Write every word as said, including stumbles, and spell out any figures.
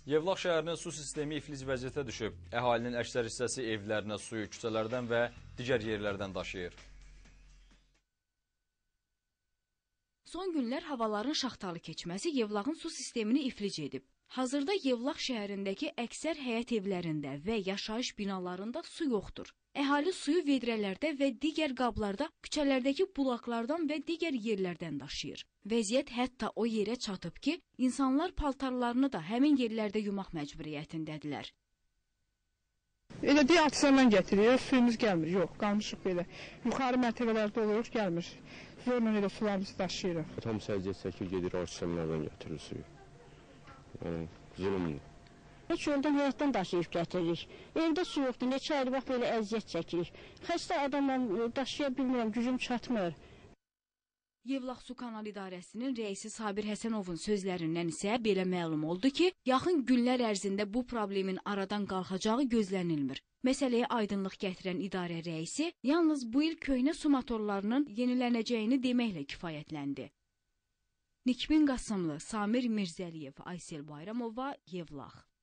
Yevlax şəhərinin su sistemi iflic vəziyyətə düşüb. Əhalinin əksər hissəsi evlərinə suyu küçələrdən və digər yerlərdən daşıyır. Son günlər havaların şaxtalı keçməsi Yevlaxın su sistemini iflic edib. Hazırda Yevlax şəhərindəki əksər həyət evlərində və yaşayış binalarında su yoxdur. Əhali suyu vedrələrdə və digər qablarda küçələrdəki bulaqlardan və digər yerlərdən daşıyır. Vəziyyət hətta o yerə çatıb ki, insanlar paltarlarını da həmin yerlərdə yumaq məcburiyyətindədirlər. Elə deyə aksiyondan getiriyor, suyumuz gəlmir, yox, qalmışıq belə. Yuxarı mərtəbələrdə oluruq, gəlmir. Zorla elə sularımızı daşıyırıq. Tam səziyyət çəkir, gedir, aksiyonlardan gətirir suyu. Yəni, zulümdür. Heç yoldan həyatdan daşıyıb gətiririk. Evdə su yoxdur, neçə aydır bax belə əziyyət çəkirik. Xəstə adamla daşıya bilmirəm, gücüm çatmır. Yevlax Su Kanal İdarəsinin rəisi Sabir Həsənovun sözlərindən isə belə məlum oldu ki, yaxın günlər ərzində bu problemin aradan qalxacağı gözlənilmir. Məsələyə aydınlıq gətirən idarə rəisi yalnız bu il köhnə su motorlarının yenilənəcəyini deməklə kifayətləndi. Nikbin Qasımlı, Samir Mirzəliyev, Aysel Bayramova, Yevlax.